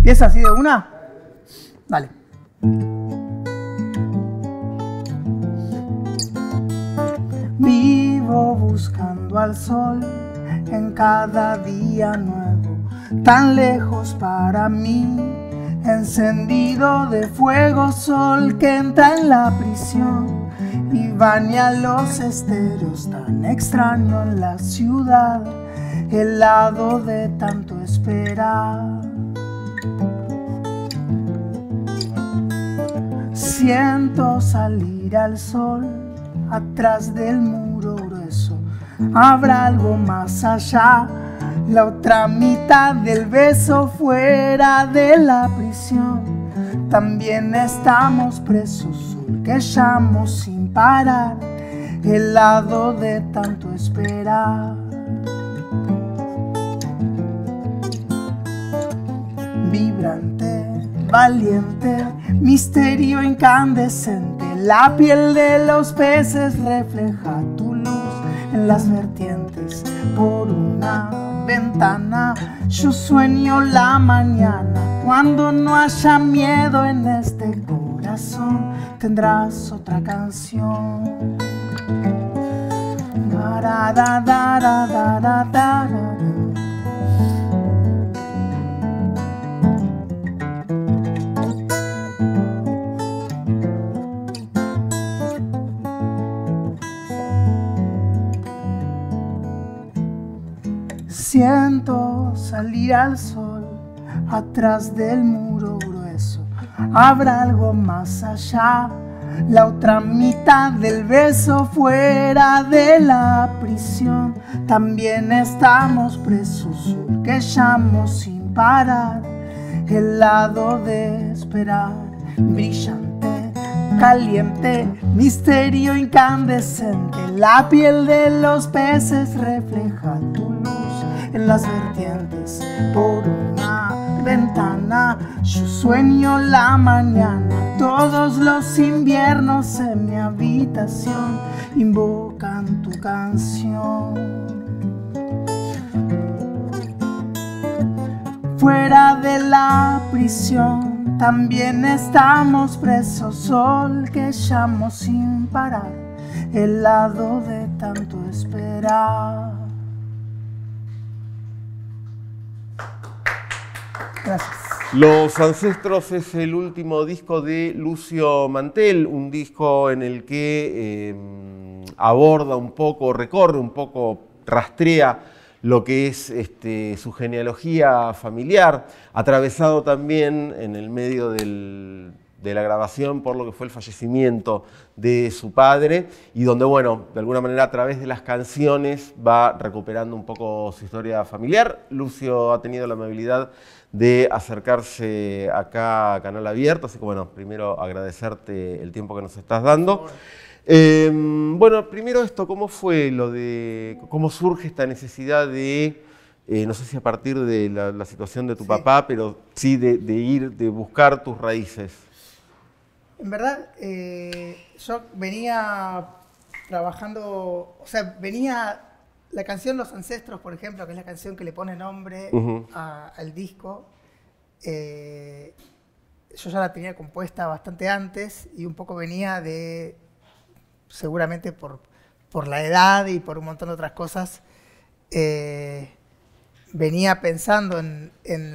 ¿Empieza así de una? Dale. Vivo buscando al sol en cada día nuevo, tan lejos para mí, encendido de fuego, sol que entra en la prisión y baña los esteros, tan extraño en la ciudad, helado de tanto esperar. Siento salir al sol atrás del muro grueso, habrá algo más allá, la otra mitad del beso fuera de la prisión. También estamos presos, sol que llamo sin parar, helado de tanto esperar. Vibrante, valiente, misterio incandescente, la piel de los peces refleja tu luz en las vertientes. Por una ventana yo sueño la mañana, cuando no haya miedo en este corazón tendrás otra canción. Siento salir al sol atrás del muro grueso, habrá algo más allá, la otra mitad del beso fuera de la prisión. También estamos presos, sol que llamo sin parar, helado de esperar. Brillante, caliente, misterio incandescente, la piel de los peces refleja tu luz en las vertientes. Por una ventana yo sueño la mañana, todos los inviernos en mi habitación invocan tu canción. Fuera de la prisión también estamos presos, sol que llamo sin parar, helado de tanto esperar. Gracias. Los Ancestros es el último disco de Lucio Mantel, un disco en el que aborda un poco, recorre un poco, rastrea lo que es su genealogía familiar, atravesado también en el medio de la grabación por lo que fue el fallecimiento de su padre, y donde, bueno, de alguna manera a través de las canciones va recuperando un poco su historia familiar. Lucio ha tenido la amabilidad de acercarse acá a Canal Abierto, así que bueno, primero agradecerte el tiempo que nos estás dando. Bueno, primero esto, ¿cómo fue cómo surge esta necesidad de, no sé si a partir de la situación de tu papá, pero sí de buscar tus raíces? En verdad, yo venía trabajando, o sea, la canción Los Ancestros, por ejemplo, que es la canción que le pone nombre al disco, yo ya la tenía compuesta bastante antes y un poco venía de, seguramente por la edad y por un montón de otras cosas, venía pensando en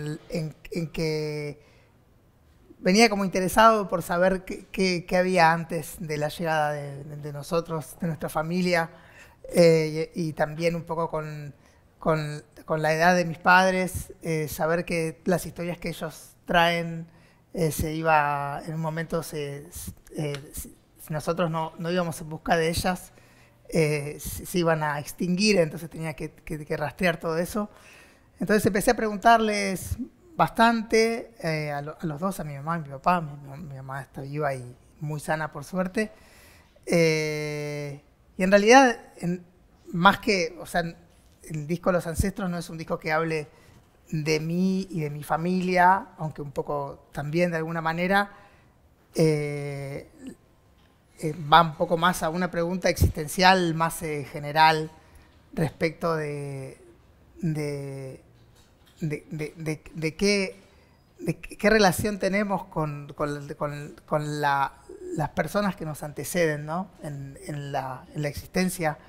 que venía como interesado por saber qué había antes de la llegada de nosotros, de nuestra familia, y también un poco con la edad de mis padres, saber que las historias que ellos traen en un momento, si nosotros no íbamos en busca de ellas, se iban a extinguir, entonces tenía que rastrear todo eso. Entonces empecé a preguntarles bastante a los dos, a mi mamá y a mi papá. Mi mamá está viva y muy sana, por suerte. Y en realidad, más que, o sea, el disco Los Ancestros no es un disco que hable de mí y de mi familia, aunque un poco también de alguna manera, va un poco más a una pregunta existencial, más general, respecto de qué relación tenemos con las personas que nos anteceden, ¿no? en la existencia.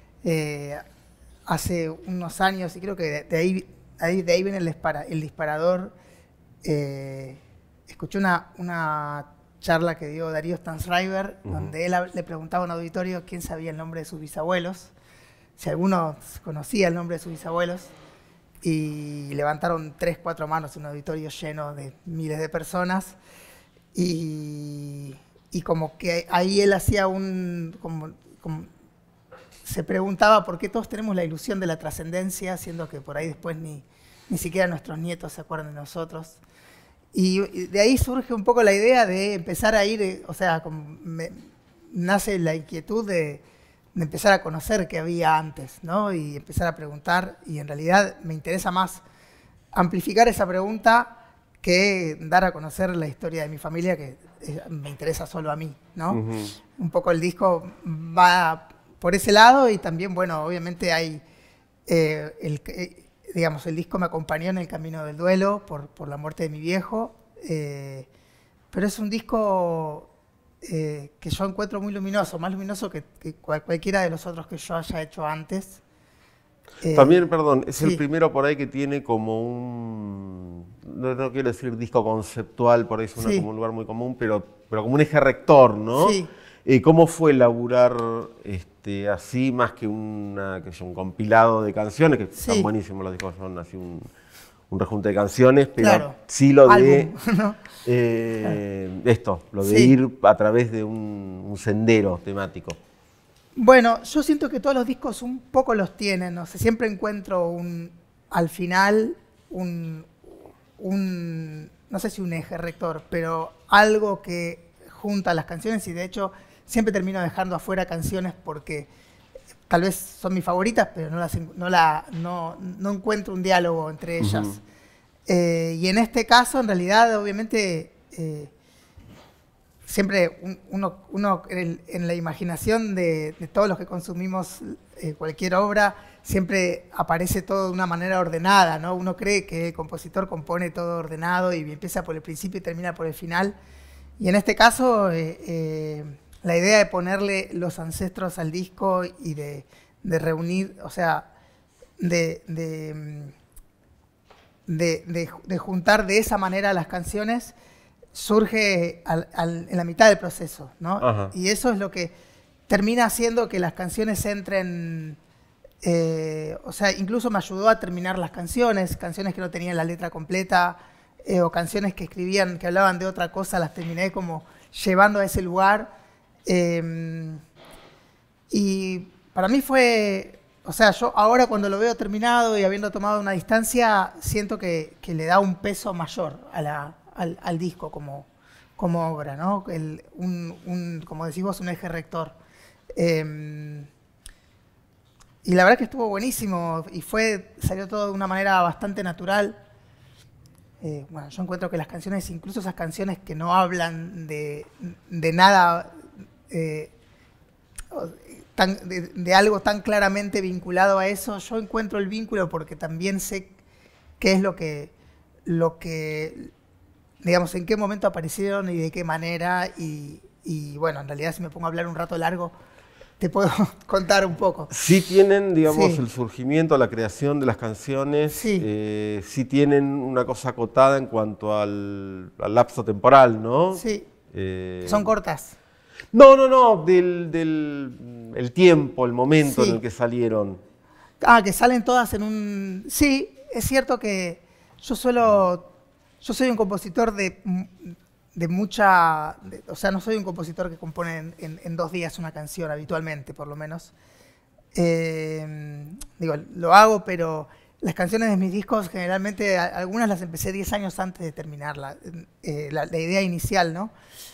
Hace unos años, y creo que de ahí viene el disparador, escuché una charla que dio Darío Stanzreiber, donde él le preguntaba a un auditorio quién sabía el nombre de sus bisabuelos, si alguno conocía el nombre de sus bisabuelos, y levantaron 3, 4 manos en un auditorio lleno de miles de personas, y como que ahí él hacía se preguntaba por qué todos tenemos la ilusión de la trascendencia, siendo que por ahí después ni siquiera nuestros nietos se acuerdan de nosotros. Y de ahí surge un poco la idea de empezar a ir, o sea, nace la inquietud de empezar a conocer qué había antes, ¿no? Y empezar a preguntar, y en realidad me interesa más amplificar esa pregunta que dar a conocer la historia de mi familia, que me interesa solo a mí, ¿no? Un poco el disco va por ese lado, y también, bueno, obviamente hay, digamos, el disco me acompañó en el camino del duelo por la muerte de mi viejo, pero es un disco que yo encuentro muy luminoso, más luminoso que cualquiera de los otros que yo haya hecho antes. También, perdón, es sí. el primero por ahí que tiene como un, no quiero decir disco conceptual, por ahí suena como un lugar muy común, pero como un eje rector, ¿no? Sí. ¿Cómo fue laburar así, más que un compilado de canciones, que están buenísimos los discos, son así un rejunte de canciones, pero claro, sí lo álbum, ¿no? lo de ir a través de un sendero temático? Bueno, yo siento que todos los discos un poco los tienen, no sé, siempre encuentro al final no sé si un eje rector, pero algo que junta las canciones, y de hecho siempre termino dejando afuera canciones porque tal vez son mis favoritas, pero no encuentro un diálogo entre ellas. Y en este caso, en realidad, obviamente, siempre uno en la imaginación de todos los que consumimos cualquier obra, siempre aparece todo de una manera ordenada, ¿no? Uno cree que el compositor compone todo ordenado y empieza por el principio y termina por el final. Y en este caso, la idea de ponerle los ancestros al disco y de reunir, o sea, de juntar de esa manera las canciones, surge en la mitad del proceso, ¿no? Ajá. Y eso es lo que termina haciendo que las canciones entren, o sea, incluso me ayudó a terminar las canciones que no tenían la letra completa, o canciones que escribían, que hablaban de otra cosa, las terminé como llevando a ese lugar. Y para mí fue, o sea, yo ahora cuando lo veo terminado y habiendo tomado una distancia, siento que le da un peso mayor al disco como obra, ¿no? Como decís vos, un eje rector. Y la verdad que estuvo buenísimo y salió todo de una manera bastante natural. Bueno, yo encuentro que las canciones, incluso esas canciones que no hablan de nada, de algo tan claramente vinculado a eso, yo encuentro el vínculo porque también sé qué es lo que digamos, en qué momento aparecieron y de qué manera, y bueno, en realidad si me pongo a hablar un rato largo, te puedo contar un poco. Sí tienen, digamos, el surgimiento, la creación de las canciones, sí tienen una cosa acotada en cuanto al lapso temporal, ¿no? Sí, son cortas. No, el tiempo, el momento en el que salieron. Que salen todas en un... Sí, es cierto que yo soy un compositor de mucha... o sea, no soy un compositor que compone en 2 días una canción, habitualmente, por lo menos. Digo, lo hago, pero las canciones de mis discos, generalmente, algunas las empecé 10 años antes de terminar la idea inicial, ¿no?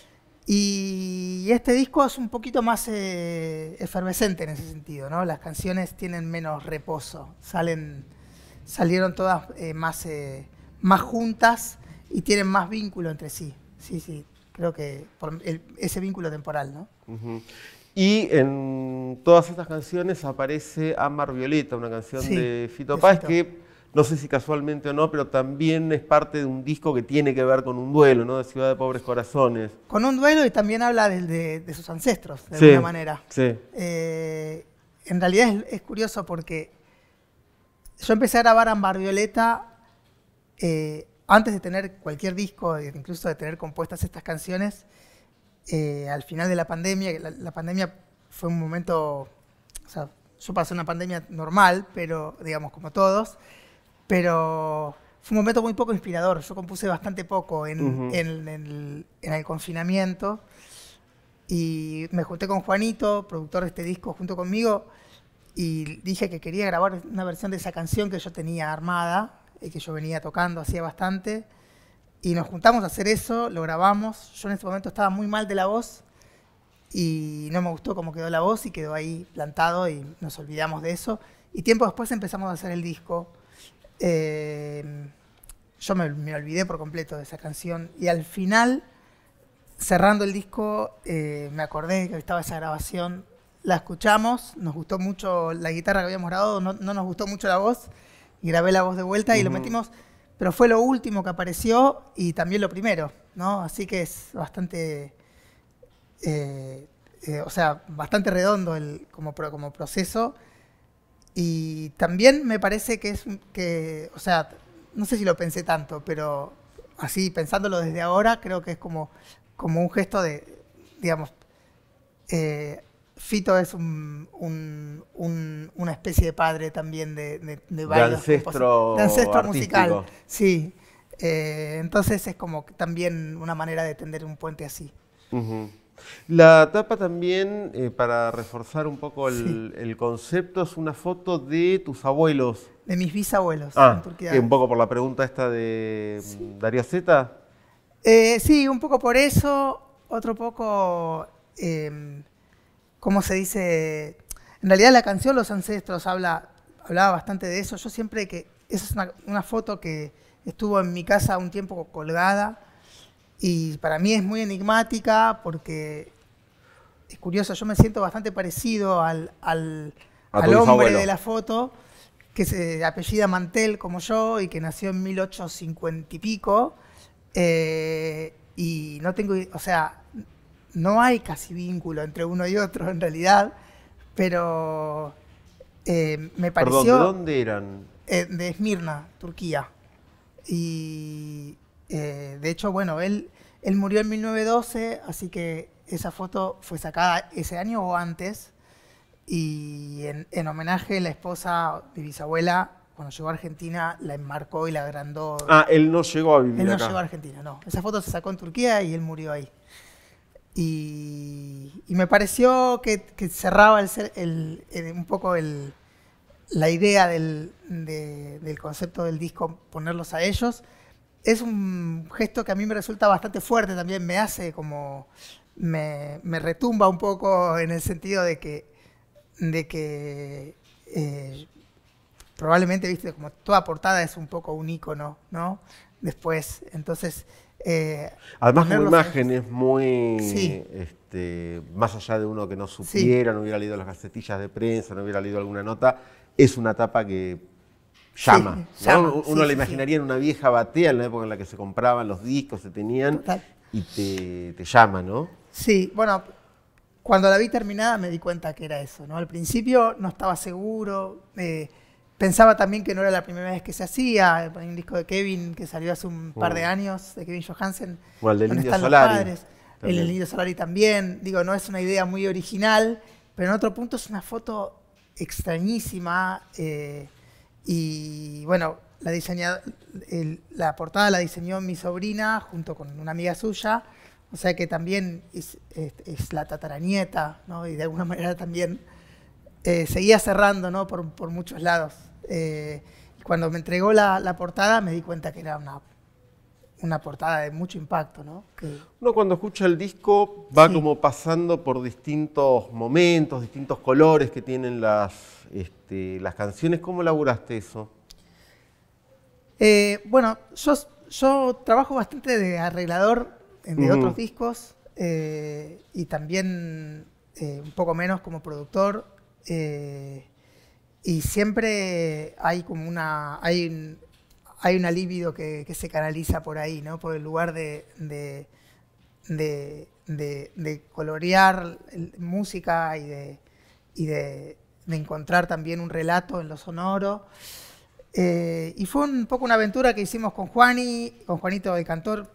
Y este disco es un poquito más efervescente en ese sentido, ¿no? Las canciones tienen menos reposo, salieron todas más juntas y tienen más vínculo entre sí. Sí, creo que por ese vínculo temporal, ¿no? Y en todas estas canciones aparece Ámbar Violeta, una canción de Fito Páez que no sé si casualmente o no, pero también es parte de un disco que tiene que ver con un duelo, ¿no? De Ciudad de Pobres Corazones. Con un duelo y también habla de sus ancestros, de Sí, alguna manera. sí. En realidad es curioso porque yo empecé a grabar Ámbar Violeta antes de tener cualquier disco, incluso de tener compuestas estas canciones, al final de la pandemia. La pandemia fue un momento, o sea, yo pasé una pandemia normal, pero digamos como todos, pero fue un momento muy poco inspirador. Yo compuse bastante poco en el confinamiento y me junté con Juanito, productor de este disco, junto conmigo, y dije que quería grabar una versión de esa canción que yo tenía armada, que yo venía tocando hacía bastante, y nos juntamos a hacer eso, lo grabamos. Yo en ese momento estaba muy mal de la voz y no me gustó cómo quedó la voz y quedó ahí plantado y nos olvidamos de eso. Y tiempo después empezamos a hacer el disco. Yo me olvidé por completo de esa canción y al final, cerrando el disco, me acordé que estaba esa grabación. La escuchamos, nos gustó mucho la guitarra que habíamos grabado, no nos gustó mucho la voz y grabé la voz de vuelta y lo metimos, pero fue lo último que apareció y también lo primero, ¿no? Así que es bastante, o sea, bastante redondo como proceso. Y también me parece o sea, no sé si lo pensé tanto, pero así pensándolo desde ahora, creo que es como un gesto de, digamos, Fito es una especie de padre también de varios ancestro musical. Sí. Entonces es como también una manera de tender un puente así. La tapa también, para reforzar un poco el concepto, es una foto de tus abuelos. De mis bisabuelos en Turquía. Que un poco por la pregunta esta de Darío Zeta. Sí, un poco por eso, otro poco, ¿cómo se dice? En realidad la canción Los Ancestros hablaba bastante de eso. Yo siempre esa es una foto que estuvo en mi casa un tiempo colgada y para mí es muy enigmática porque es curioso, yo me siento bastante parecido al hombre de la foto, que se apellida Mantel como yo y que nació en 1850 y pico, y no tengo, o sea, no hay casi vínculo entre uno y otro en realidad, pero me pareció... Perdón, ¿de dónde eran? De Esmirna, Turquía. Y de hecho, bueno, él murió en 1912, así que esa foto fue sacada ese año o antes. Y en homenaje, la esposa, mi bisabuela, cuando llegó a Argentina, la enmarcó y la agrandó. Él no llegó a vivir Él no acá. llegó a Argentina, no. Esa foto se sacó en Turquía y él murió ahí. Y me pareció que cerraba un poco la idea del concepto del disco, ponerlos a ellos. Es un gesto que a mí me resulta bastante fuerte también, me hace como... Me retumba un poco en el sentido de que probablemente, viste, como toda portada es un poco un ícono, ¿no? Después, entonces... Además, como imagen es muy... Sí. Más allá de uno que no supiera, no hubiera leído las gacetillas de prensa, no hubiera leído alguna nota, es una tapa que llama. Sí, ¿no? llama. Uno la imaginaría en una vieja batea, en la época en la que se compraban los discos, se tenían, Total. y te llama, ¿no? Sí, bueno, cuando la vi terminada me di cuenta que era eso, ¿no? Al principio no estaba seguro, pensaba también que no era la primera vez que se hacía, hay un disco de Kevin que salió hace un par de años, de Kevin Johansen, O el del donde Indio están Solari. los padres, el del Indio Solari también, digo, no es una idea muy original, pero en otro punto es una foto extrañísima, y bueno, la portada la diseñó mi sobrina junto con una amiga suya, o sea que también es la tataranieta, ¿no? Y de alguna manera también seguía cerrando, ¿no? por muchos lados. Y cuando me entregó la portada me di cuenta que era una portada de mucho impacto, ¿no? Uno cuando escucha el disco va como pasando por distintos momentos, distintos colores que tienen las canciones. ¿Cómo laburaste eso? Bueno, yo trabajo bastante de arreglador de otros discos y también un poco menos como productor. y siempre hay como hay una libido que se canaliza por ahí, ¿no? Por el lugar de colorear música y de encontrar también un relato en lo sonoro. Y fue un poco una aventura que hicimos con Juanito, el cantor.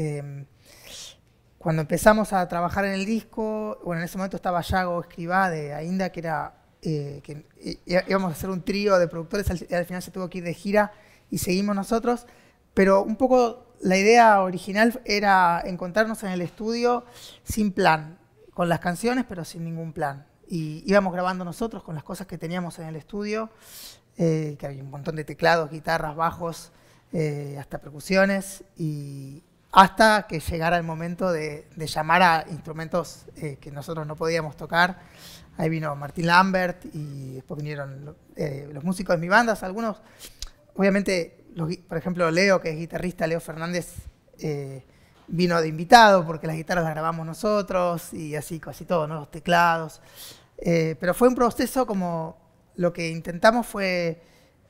Cuando empezamos a trabajar en el disco, bueno, en ese momento estaba Yago Escribá de Ainda, que era que íbamos a hacer un trío de productores, al final se tuvo que ir de gira y seguimos nosotros, pero un poco la idea original era encontrarnos en el estudio sin plan, con las canciones pero sin ningún plan. Y íbamos grabando nosotros con las cosas que teníamos en el estudio, que había un montón de teclados, guitarras, bajos, hasta percusiones, y hasta que llegara el momento de llamar a instrumentos que nosotros no podíamos tocar. Ahí vino Martín Lambert y después vinieron los músicos de mi banda, algunos, obviamente, por ejemplo Leo, que es guitarrista, Leo Fernández, vino de invitado porque las guitarras las grabamos nosotros y así, casi todo, ¿no? Los teclados. Pero fue un proceso como lo que intentamos fue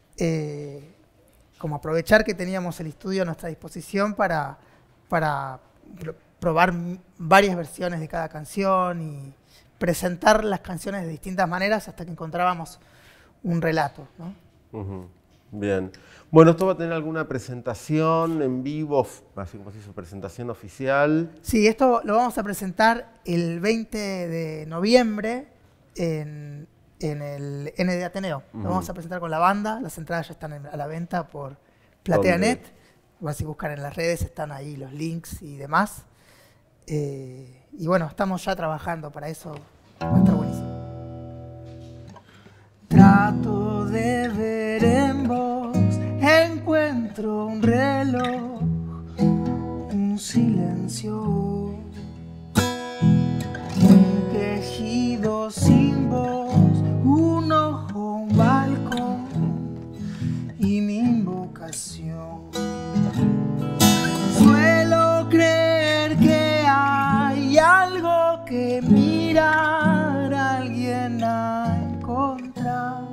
como aprovechar que teníamos el estudio a nuestra disposición para probar varias versiones de cada canción y presentar las canciones de distintas maneras hasta que encontrábamos un relato, ¿no? Uh-huh. Bien. Bueno, ¿esto va a tener alguna presentación en vivo, así como se hizo, presentación oficial? Sí, esto lo vamos a presentar el 20 de noviembre en el ND Ateneo. Lo vamos a presentar con la banda, las entradas ya están a la venta por PlateaNet. Si buscan en las redes están ahí los links y demás. Y bueno, estamos ya trabajando para eso, va a estar buenísimo. Trato de ver en vos, encuentro un reloj, un silencio, un quejido sin voz, un ojo, un balcón y mi invocación. Suelo creer que hay algo que mirar a alguien a encontrar,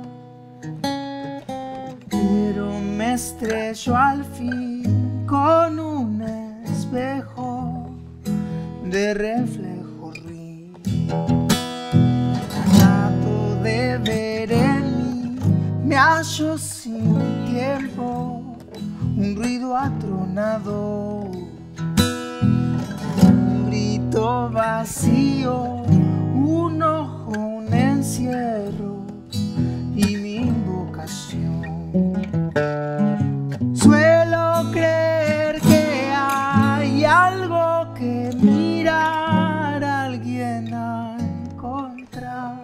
pero me estrello al fin con un espejo de reflejo ruido. Trato de ver en mí, me hallo sin tiempo, un ruido atronado, un grito vacío, un ojo, un encierro y mi invocación. Suelo creer que hay algo que mirar a alguien a encontrar,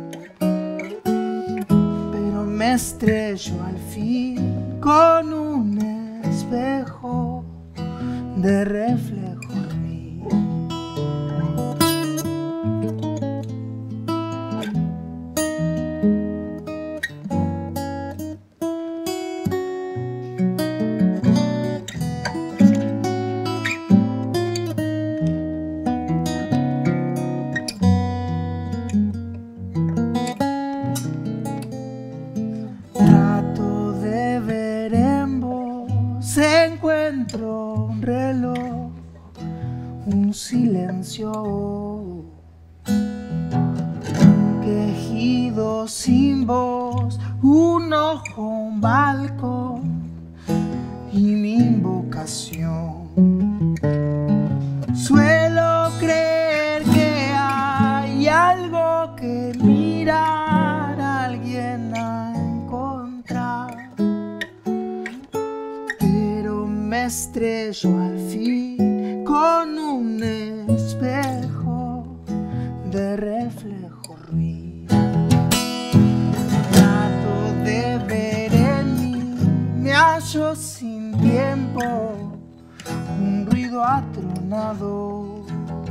pero me estrello al fin con un espejo de reflejo mío. Trato de ver en vos, encuentro un reloj, un silencio, un quejido sin voz, un ojo, un balcón y mi invocación. Suelo creer que hay algo que mirar a alguien a encontrar, pero me estrello al fin con un espejo de reflejo ruido. Trato de ver en mí, me hallo sin tiempo, un ruido atronado,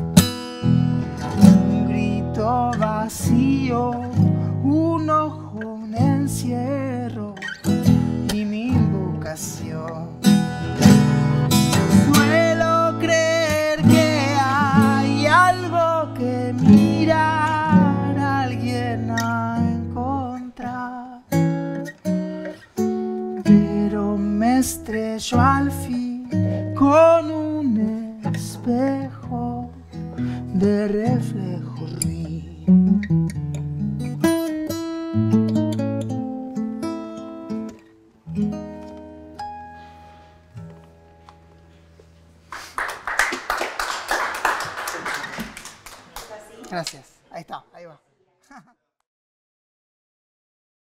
un grito vacío, un ojo, un encierro y mi invocación. Suelo creer que hay algo que mirar a alguien a encontrar, espejo de reflejo ruido. Gracias. Ahí está, ahí va.